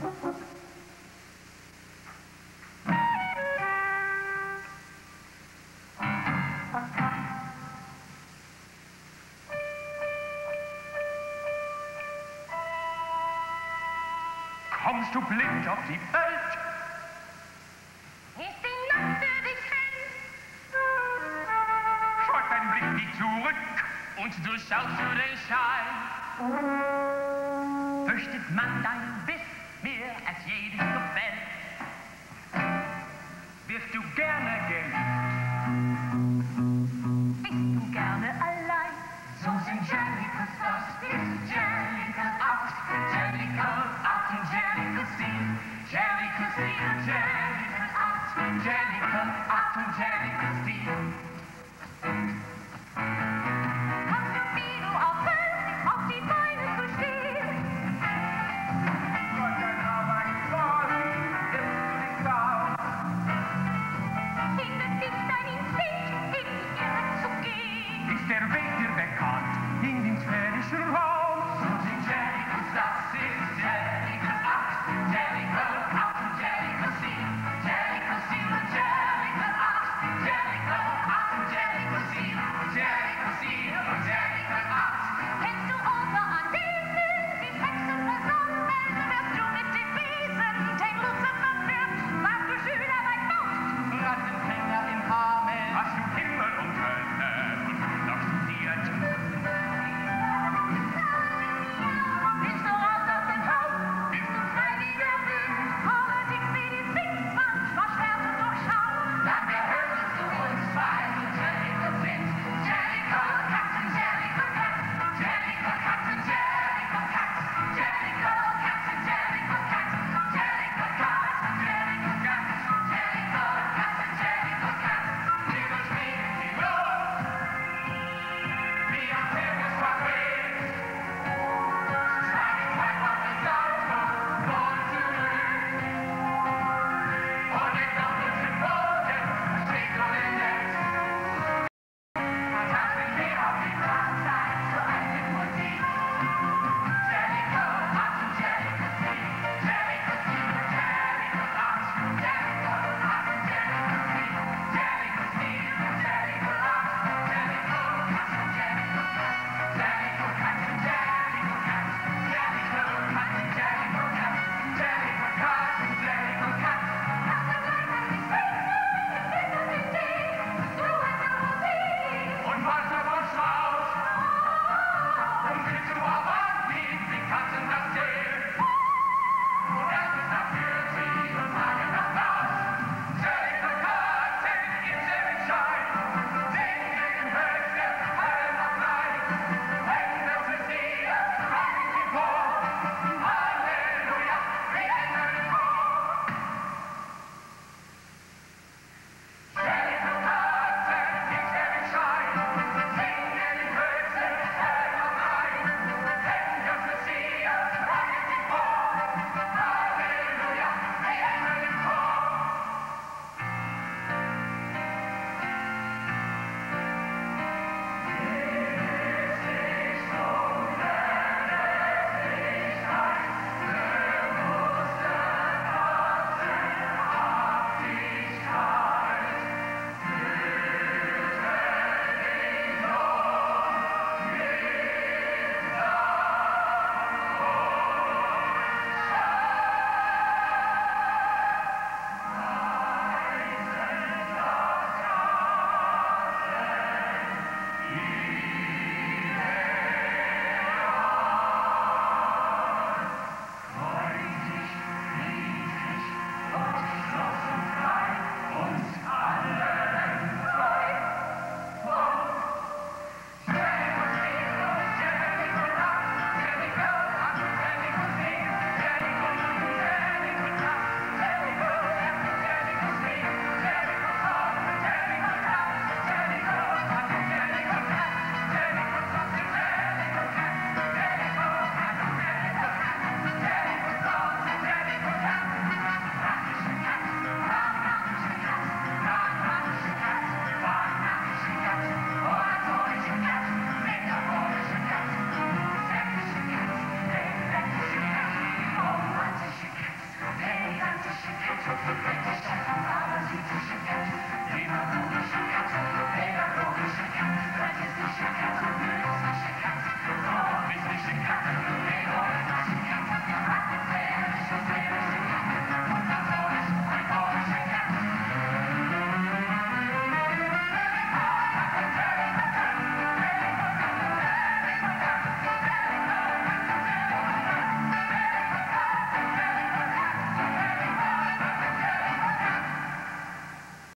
Kommst du blind auf die Welt? Ist die Nacht für dich hell? Schaut dein Blick nie zurück Und du schaust zu den Schein. Fürchtet man deinen Biss mehr als jedes Gefäll? wirst du gerne geliebt. Bist du gerne allein? So sind Jellicas das, ist Jellicas out, Jellicas out und Jellicas in, Jellicas in und Jellicas out, Jellicas out und Jellicas in.